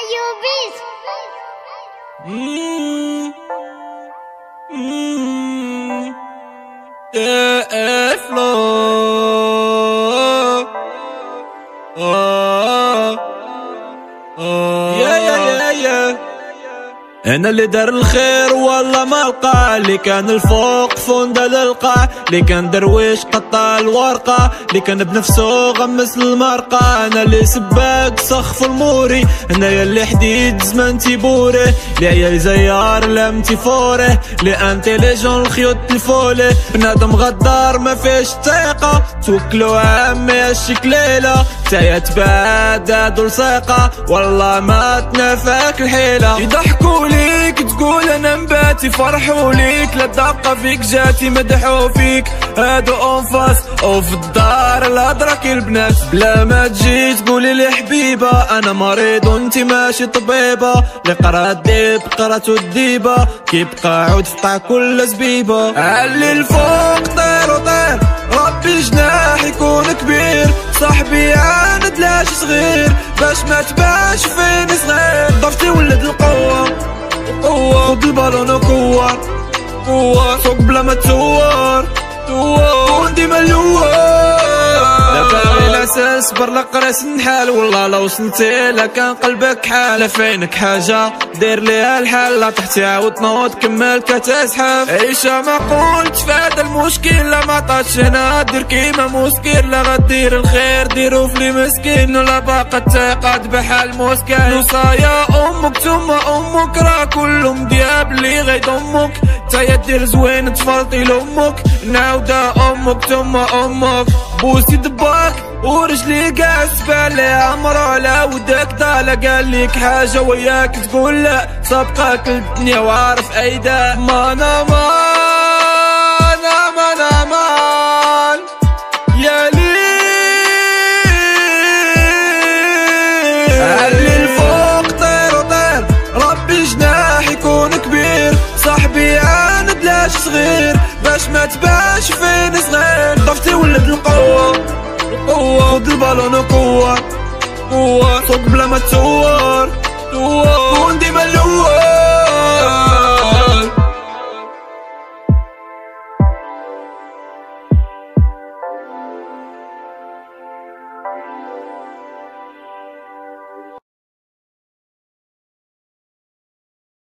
Ayubis. Yeah, flow. انا اللي دار الخير والله ما لقى، اللي كان الفوق فوندا للقاع، اللي كان درويش قطع الورقه، اللي كان بنفسه غمس المرقه. انا اللي سباق سخف الموري، انا اللي حديد زمان تيبوري، اللي عيال زيار لمتي فوره، اللي انتيليجون الخيوط الفولي. بنادم غدار ما فيش ثقه، توكلوا عمي الشكليله، تايا تبعد لصيقه، والله ما تنافاك الحيله. يضحكوا ليك تقول انا مباتي، فرحوا ليك لا دقه فيك جاتي، مدحوا فيك هادو انفاس، وفي الدار الهضرك البنات، بلا ما تجي تقولي لي حبيبه، انا مريض وانتي ماشي طبيبه، اللي قرا الديب قراتو الديبه، كيبقى عود فقع كل زبيبه. علي الفوق طير وطير، ربي جناح يكون كبير، صاحبي عاند لاش صغير، باش ما تباش فيني صغير. ضفتي ولد القوة قوة، خد البالون وكور كور، فوق بلا ما تور كون ديما اللوار. لا باغي لا ساسبر لا قراس نحال، والله لو وصلتي لا كان قلبك حال، فينك حاجة دير ليها الحال، لا تحتي عاود تنوض كمل كتسحب. عيشة ما قلت فاد المشكل، لا ما طاتش هنا دير كيما مسكين، لا غدير الخير ديرو فلي مسكين، ولا باقا تقاد بحال موسكين. وصايا امك ثم امك، راه كلهم دياب اللي غيد امك، تايا دير زوين تفلطي لامك، نعاودا امك ثم امك. بوسي دباك ورجلي كاع سبالي عمرو على ودك ضالا، قال ليك حاجه وياك تقول لا، سابقاك الدنيا وعارف ايدا. مان امان امان امان يا ليل، علي الفوق طير وطير، ربي جناح يكون كبير، صاحبي عاند لاش صغير، باش ما تباش فين صغير. ضفتي ولد القوة قوة، خد البالون وكور كور، فوق بلا ما تور كون ديما اللوار.